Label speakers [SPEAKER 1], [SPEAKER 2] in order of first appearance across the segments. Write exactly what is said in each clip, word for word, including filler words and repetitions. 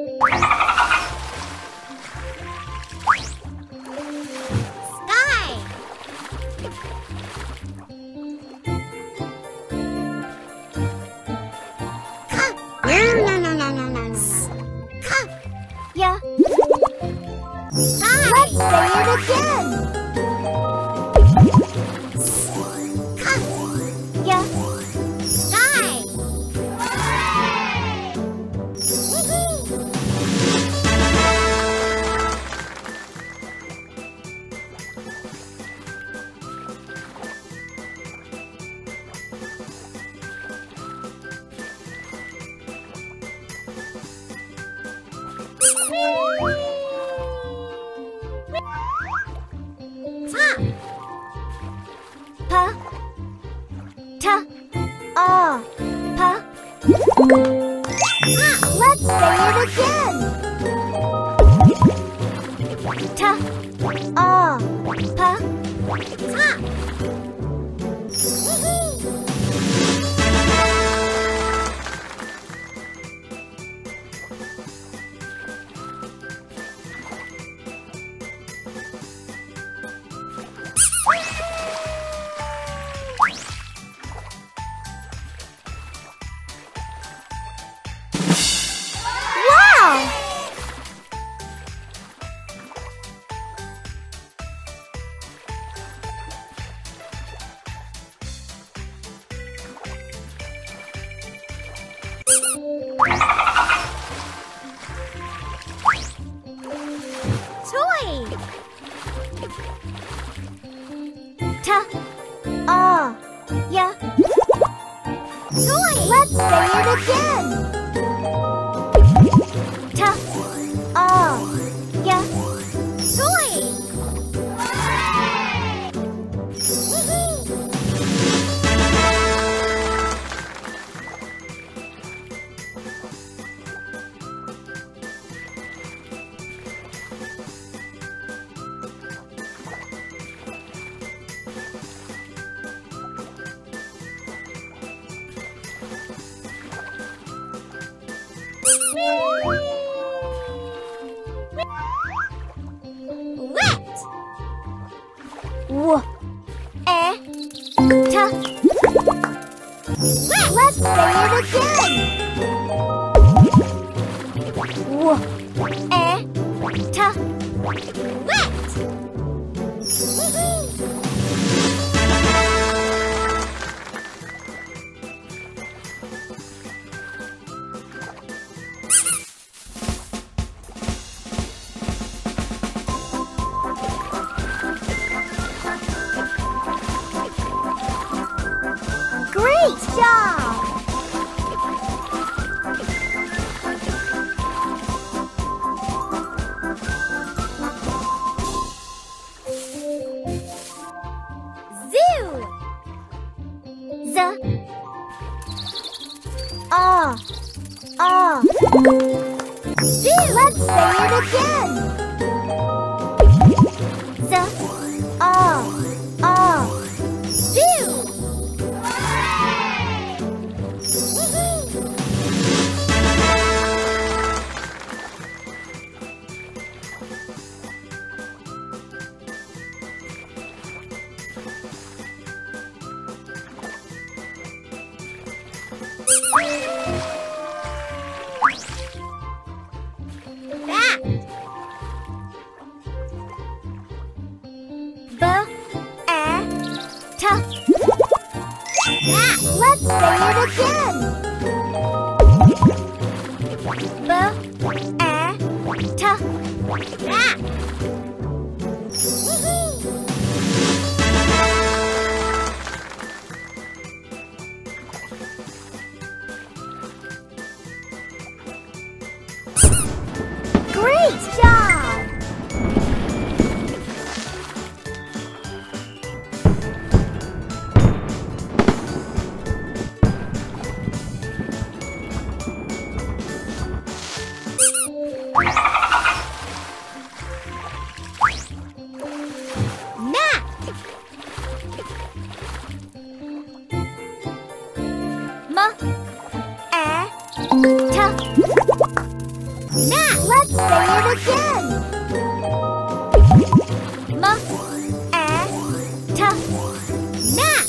[SPEAKER 1] Yeah. Let's say it again. Yeah. Sky. Pa, ta, ah, pa. Let's say it again. Ta, ah, pa, ta. Toy. Ta, ah, yeah. Toy. Let's say it again. Ta, ah, yeah. Toy. Wet. W, eh, ta. Wet. Let's say it again. W, eh, ta. Wet. Great job! Zoo! Z, ah, ah. Zoo! Let's say it again. Z, ah, ah. Zoo! Bat. B, eh, ta. Bat. Let's say it again. B, eh, ta. Bat. Great job! Mat. Ma, eh, ta. Mat. Let's say it again. M, A, T, mat.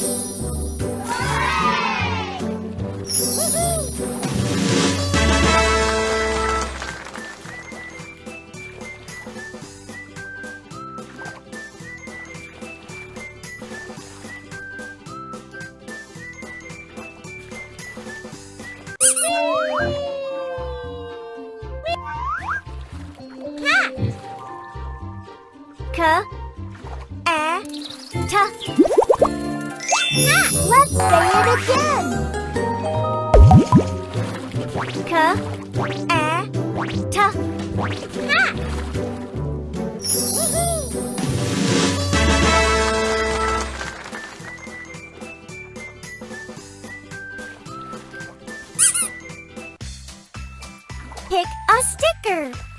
[SPEAKER 1] K, A, T, cat. Let's say it again. K, A, T, cat. Pick a sticker.